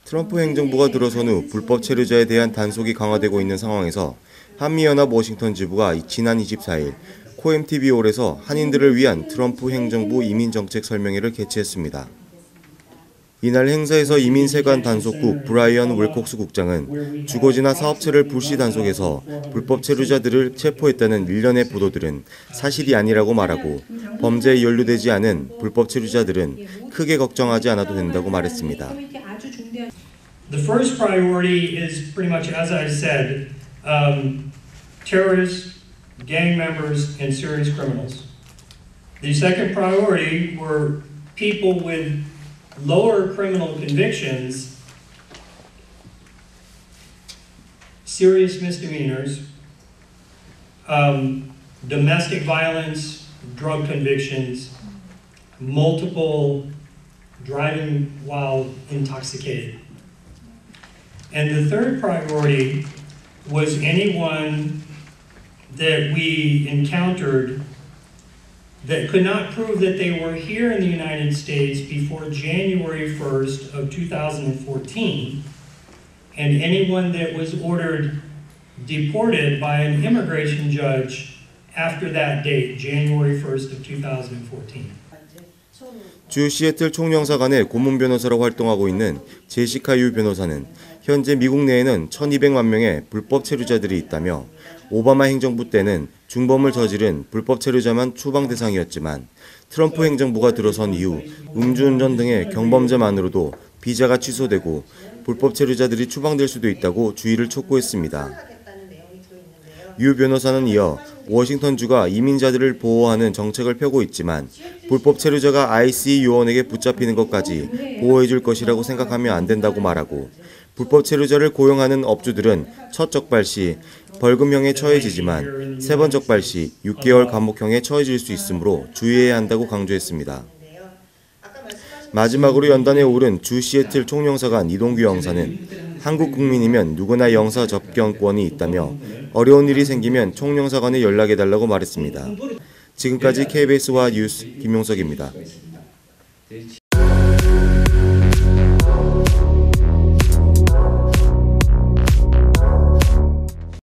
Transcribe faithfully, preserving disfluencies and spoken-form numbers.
트럼프 행정부가 들어선 후 불법 체류자에 대한 단속이 강화되고 있는 상황에서 한미연합 워싱턴 지부가 지난 이십사일 코엠티비홀에서 한인들을 위한 트럼프 행정부 이민정책 설명회를 개최했습니다. 이날 행사에서 이민세관 단속국 브라이언 윌콕스 국장은 주거지나 사업체를 불시 단속해서 불법 체류자들을 체포했다는 일련의 보도들은 사실이 아니라고 말하고 범죄에 연루되지 않은 불법 체류자들은 크게 걱정하지 않아도 된다고 말했습니다. The first priority is pretty much, as I said, um, terrorists, gang members, and serious criminals. The second priority were people with lower criminal convictions, serious misdemeanors, um, domestic violence, drug convictions, multiple driving while intoxicated. And the third priority was anyone that we encountered that could not prove that they were here in the United States before January first of two thousand fourteen, and anyone that was ordered deported by an immigration judge after that date, January first of two thousand fourteen. 주 시애틀 총영사관의 고문 변호사로 활동하고 있는 제시카 유 변호사는 현재 미국 내에는 천이백만 명의 불법 체류자들이 있다며 오바마 행정부 때는 중범을 저지른 불법 체류자만 추방 대상이었지만 트럼프 행정부가 들어선 이후 음주운전 등의 경범죄만으로도 비자가 취소되고 불법 체류자들이 추방될 수도 있다고 주의를 촉구했습니다. 유 변호사는 이어 워싱턴주가 이민자들을 보호하는 정책을 펴고 있지만 불법 체류자가 아이씨 요원에게 붙잡히는 것까지 보호해줄 것이라고 생각하면 안 된다고 말하고 불법 체류자를 고용하는 업주들은 첫 적발 시 벌금형에 처해지지만 세 번 적발 시 육 개월 감옥형에 처해질 수 있으므로 주의해야 한다고 강조했습니다. 마지막으로 연단에 오른 주 시애틀 총영사관 이동규 영사는 한국 국민이면 누구나 영사 접견권이 있다며 어려운 일이 생기면 총영사관에 연락해달라고 말했습니다. 지금까지 케이비에스와 뉴스 김용석입니다.